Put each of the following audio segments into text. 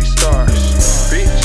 Black stars, bitch.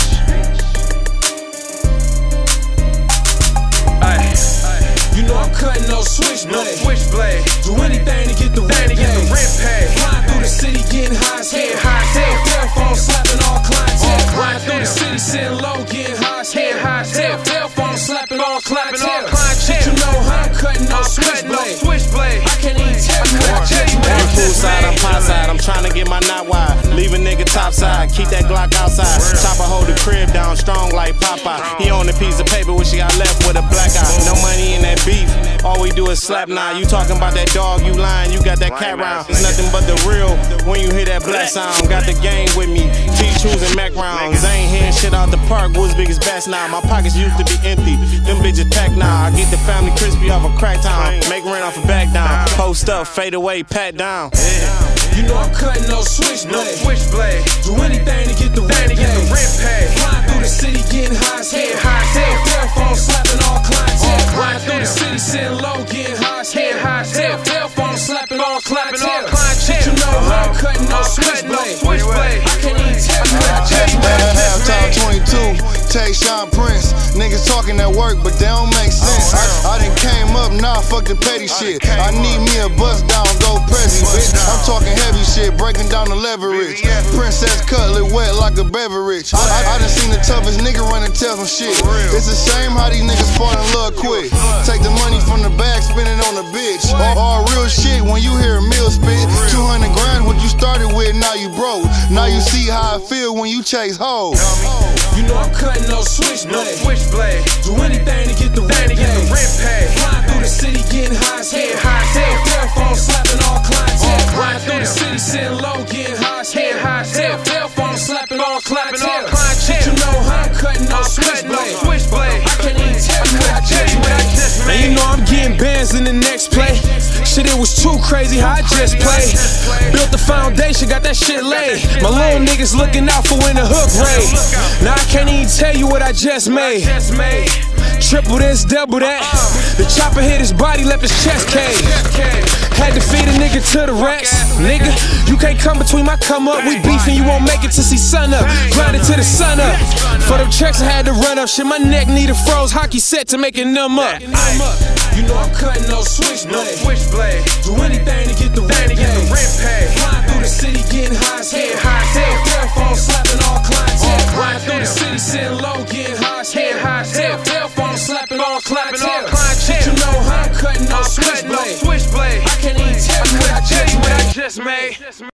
You know I'm cutting no switchblade. No switchblade. Do anything to get the rent paid. Flying through the city, getting high as hell. Cell phone slapping all clientele. Riding through the city, sitting low, getting high as hell. Cell phone slapping all clientele. You know I'm cutting no switchblade. I can't even tell you what I just made. I'm poolside, I'm pot-side, I'm trying to get my knot wide. Leave a nigga topside, keep that Glock outside. Chopper hold the crib down strong like Popeye. He on a piece of paper, which he got left with a black eye. No money in that beef, all we do is slap now. You talking about that dog, you lying, you got that cat round. It's nothing but the real when you hear that black sound. Got the gang with me, T-Trues and Mac rounds. I ain't hearing shit out the park, woods big as bats now. My pockets used to be empty, them bitches packed now. I get the family crispy off a crack town, make rent off a back down. Post up, fade away, pat down. You know I'm cutting no switchblade. Do anything to get the rent paid. Flying through the city, getting high as hell. Cell phone slapping all clientele. Riding through the city, sitting low, getting high as hell. Cell phone slapping all clientele. You know I'm cutting no switchblade. I can't even tell you what I just made. Halftime 22, take Sean Prince. Niggas talking at work, but they don't make sense. I done came up, nah, fuck the petty shit. I need me a bust down, go Prezi, bitch. I'm talking heavy shit, breaking down the leverage. Princess cutlet wet like a beverage. I done seen the toughest nigga run and tell some shit. It's a shame how these niggas fall in love quick. Take the money from the bag, spend it on a bitch. All real shit when you hear a meal spit. 200 grand, what you started with, now you broke. Now you see how I feel when you chase hoes. You know I'm cutting no switchblade. Do anything to get the rent paid. Flying through the city, getting high as hell. Cell phone slapping all clientele. Riding through the city, sitting low, getting high as hell. Cell phone slapping all clientele. You know I'm cutting no switchblade. I can't even tell you what I just made. And you know I'm getting bands in the next play. Shit, it was too crazy how I just played. Built the foundation, got that shit laid. My little niggas looking out for when the hook raid. Now I can't even tell you what I just made. Triple this, double that. The chopper hit his body, left his chest cave. Had to feed a nigga to the racks. Nigga, you can't come between my come up. We beefing, you won't make it to see sun up. Grinding to the sun up. For them checks I had to run up. Shit, my neck need a froze hockey set to make it numb up. You know I'm cutting no switchblade. Do anything to get the rent paid. Flying through the city, getting high as hell. Cell phone slapping all clientele. Riding through the city, sitting low, getting high as hell. Cell phone slapping all clientele. You know I'm cutting no switchblade. I can't even tell you what I just made.